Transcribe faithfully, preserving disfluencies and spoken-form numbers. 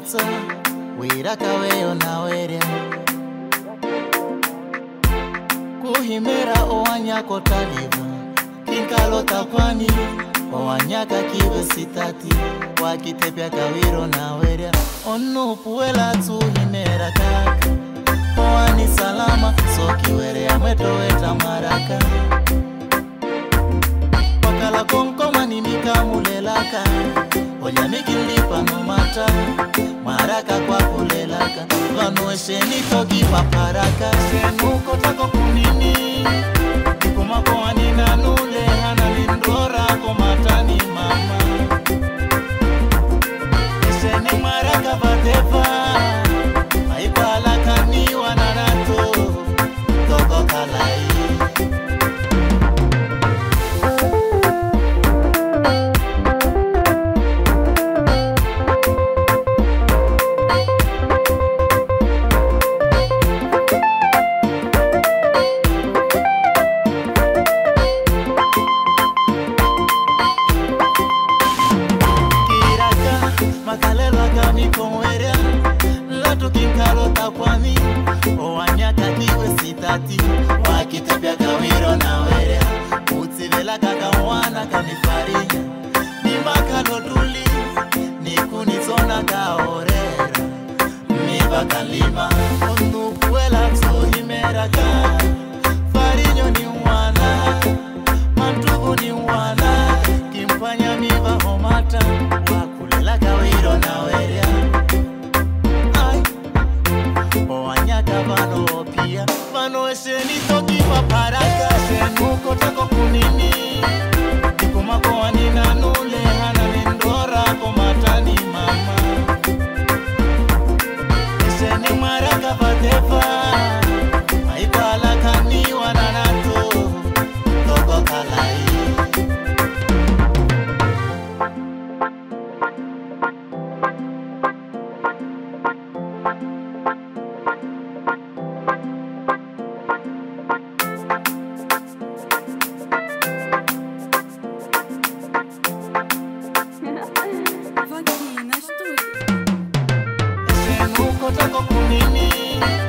mata wira kaweyo na weria kuhimera owanyako taliva kinkalo takwani owanyaka kiwe sitati wakitepya kawiro na weria onu puela tuhimera kaka owani salama soki werea mweto weta maraka wakala konkoma nimika mulelaka oja mikilipa no mata maraka kwa kulelaka vanuesheni toki paparaka shenuko tako kunini nikumako wanina nule hana lindora komatani mama esheni maraka vatefa maipalaka ni wananato toko kalai wakitepya kawiro na werea utsivela kaka mwana kamifarinya nimakaloduli nikunitsona kaorera mivakalima onukuela tuhimeraka farinyo ni mwana mantuvu ni mwana kimpanya miva homata wakulela kawiro na werea owanyaka vano pia vano eseni toki paparaka shenuko tako kunini nikumako wanina nule hana lindora komatani mama eseni maraka vatefa maipalaka ni wananato toko kalai Tako kunini